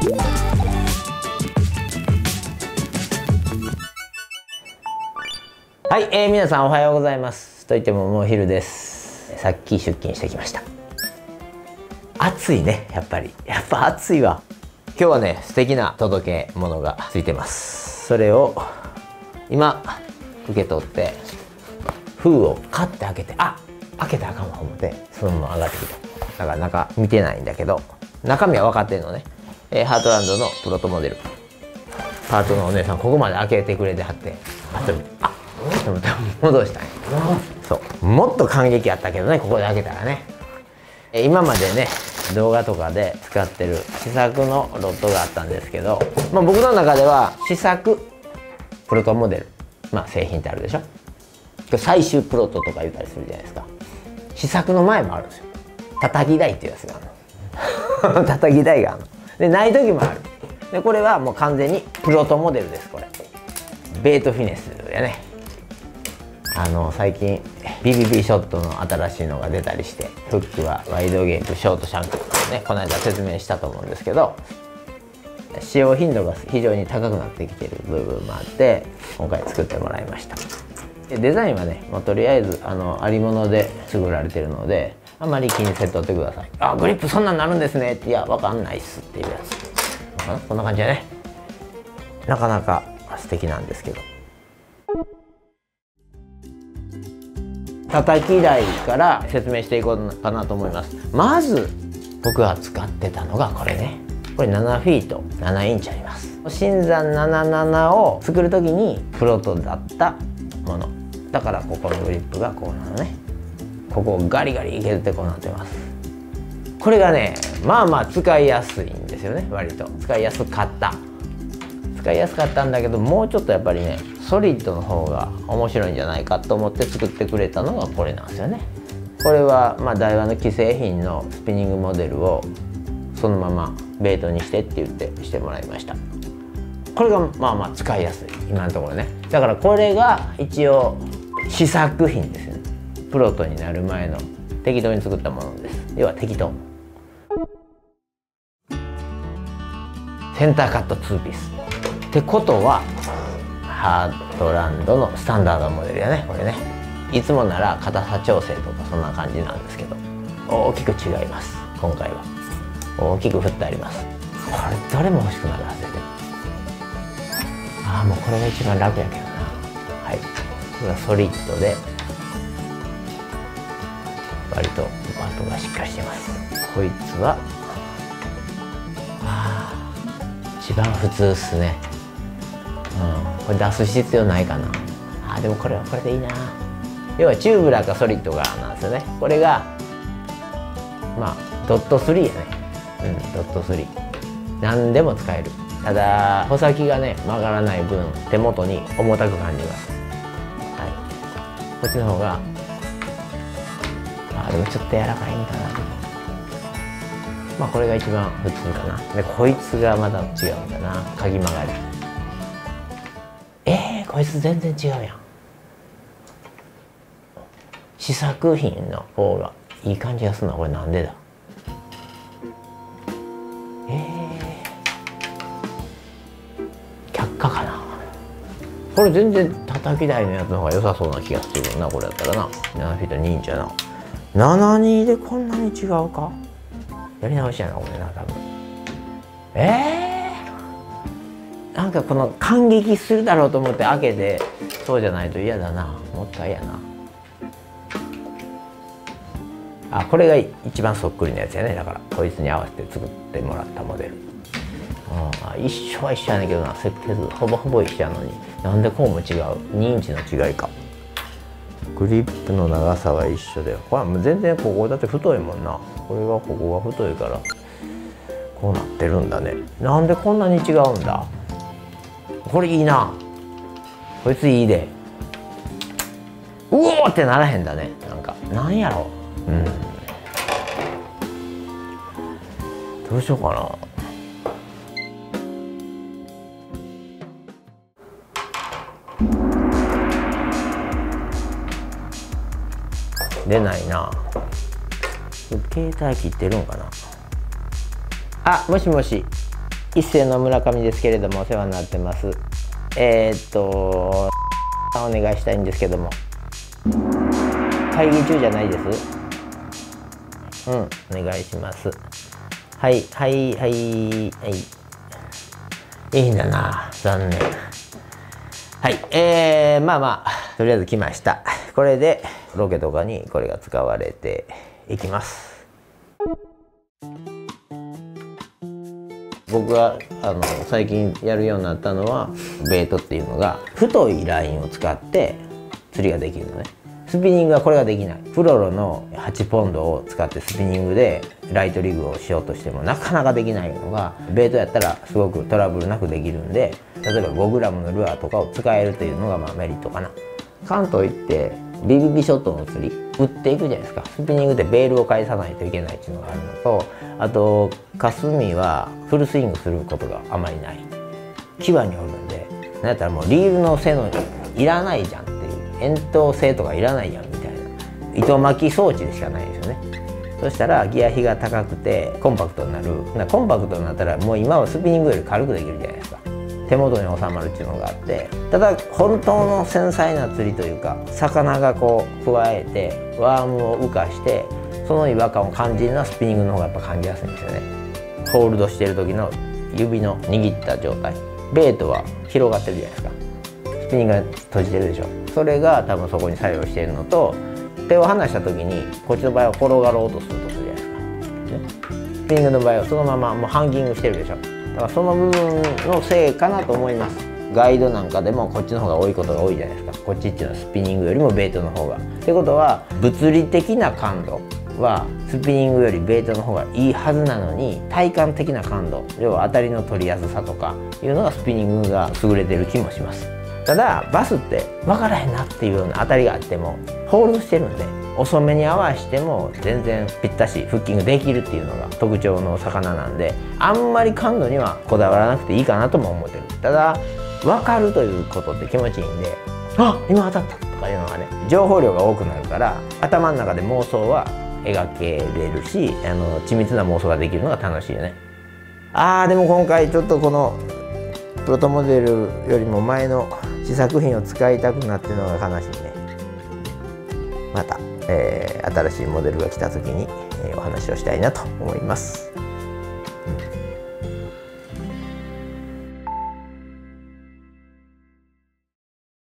はい、皆さんおはようございます。といってももう昼です。さっき出勤してきました。暑いね、やっぱ暑いわ。今日はね、素敵な届け物がついてます。それを今受け取って封をカッて開けて、開けたらあかんわ思ってそのまま上がってきた。だから中見てないんだけど、中身は分かってるのね。ハートランドのプロトモデル、パートのお姉さんここまで開けてくれてはって、戻したんや。そうもっと感激あったけどね、ここで開けたらね。今までね動画とかで使ってる試作のロットがあったんですけど、僕の中では試作プロトモデル、製品ってあるでしょ。最終プロトとか言ったりするじゃないですか。試作の前もあるんですよ。叩き台っていうやつがあるの。叩き台があるので、ない時もある。でこれはもう完全にプロトモデルです。これベイトフィネスやね。最近 BBB ショットの新しいのが出たりして、フックはワイドゲープショートシャンクってね、この間説明したと思うんですけど、使用頻度が非常に高くなってきてる部分もあって、今回作ってもらいました。デザインはね、もうとりあえずありもので作られてるので、あまり気にせんとってください。グリップそんなんなるんですねって、いやわかんないっすっていうやつ。こんな感じでね、なかなか素敵なんですけど。叩き台から説明していこうかなと思います。まず僕が使ってたのがこれね。これ7フィート7インチあります。新山77を作る時にプロトだったものだから、ここのグリップがこうなのね。ここをガリガリ削ってこうなってます。これがね、使いやすいんですよね。割と使いやすかったんだけど、もうちょっとやっぱりねソリッドの方が面白いんじゃないかと思って作ってくれたのがこれなんですよね。これはダイワの既製品のスピニングモデルをそのままベイトにしてって言ってしてもらいました。これが使いやすい今のところね。だからこれが一応試作品ですよね。プロトになる前の適当に作ったものです。要は適当。センターカット2ピースってことはハートランドのスタンダードモデルやね。これね、いつもなら硬さ調整とかそんな感じなんですけど、大きく違います。今回は大きく振ってあります。これどれも欲しくなるはずで、もうこれが一番楽やけどな。はい、これはソリッドで割とバットがしっかりしてます。こいつは一番普通っすね。これ出す必要ないかな。でもこれはこれでいいな。要はチューブラーかソリッドがなんですよね。これがドット3やね。ドット3何でも使える。ただ穂先がね曲がらない分手元に重たく感じます。こっちの方がでもちょっと柔らかいんかな。これが一番普通かな。でこいつがまた違うんだな。鍵曲がり。こいつ全然違うやん。試作品の方がいい感じがするのはこれなんでだ。却下かな。これ全然叩き台のやつの方が良さそうな気がするな。これだったらな。7フィート2インチやな。72でこんなに違うか。やり直しやなこれな多分。なんかこの感激するだろうと思って開けて、そうじゃないと嫌だな。もったいやな。これが一番そっくりなやつやね。だからこいつに合わせて作ってもらったモデル。一緒は一緒やねんけどな。設計図ほぼほぼ一緒やのに、なんでこうも違う。2インチの違いか。グリップの長さは一緒で、これはもう全然ここだって太いもんな。これがここが太いからこうなってるんだね。なんでこんなに違うんだ。これいいな。こいついいで。うおーってならへんだね。なんやろ。どうしようかな。出ないな。携帯切ってるんかな。もしもし。 一世の村上ですけれども、お世話になってます。お願いしたいんですけども。会議中じゃないです。うん、お願いします。はい、はい、はい、はい。いいんだな、残念。はい、まあまあ、とりあえず来ました。これで、ロケとかにこれが使われていきます。僕が最近やるようになったのはベイトっていうのが太いラインを使って釣りができるのね。スピニングはこれができない。プロロの8ポンドを使ってスピニングでライトリグをしようとしてもなかなかできないのがベイトやったらすごくトラブルなくできるんで、例えば 5g のルアーとかを使えるというのがまあメリットかな。関東行ってビビビショットの釣り打っていくじゃないですか。スピニングでベールを返さないといけないっていうのがあるのと、あと霞はフルスイングすることがあまりない。牙によるんで、なんやったらもうリールの背のいらないじゃんっていう、円筒性とかいらないやんみたいな糸巻き装置でしかないんですよね。そしたらギア比が高くてコンパクトになる。コンパクトになったらもう今はスピニングより軽くできるじゃないですか。手元に収まるっていうのがあって、ただ本当の繊細な釣りというか、魚がこうくわえてワームを浮かしてその違和感を感じるのはスピニングの方がやっぱ感じやすいんですよね。ホールドしてる時の指の握った状態、ベイトは広がってるじゃないですか。スピニングが閉じてるでしょ。それが多分そこに作用しているのと、手を離した時にこっちの場合は転がろうとするとするじゃないですか、ね、スピニングの場合はそのままもうハンギングしてるでしょ。だからその部分のせいかなと思います。ガイドなんかでもこっちの方が多いことが多いじゃないですか。こっちっていうのはスピニングよりもベイトの方が。ってことは物理的な感度はスピニングよりベイトの方がいいはずなのに、体感的な感度、要は当たりの取りやすさとかいうのがスピニングが優れてる気もします。ただバスって分からへんなっていうような当たりがあってもホールドしてるんで、遅めに合わしても全然ぴったしフッキングできるっていうのが特徴の魚なんで、あんまり感度にはこだわらなくていいかなとも思ってる。ただ分かるということって気持ちいいんで、あ、今当たったとかいうのがね、情報量が多くなるから頭の中で妄想は描けれるし、緻密な妄想ができるのが楽しいよね。でも今回ちょっとこのプロトモデルよりも前の試作品を使いたくなってるのが悲しいね。また、新しいモデルが来た時に、お話をしたいなと思います。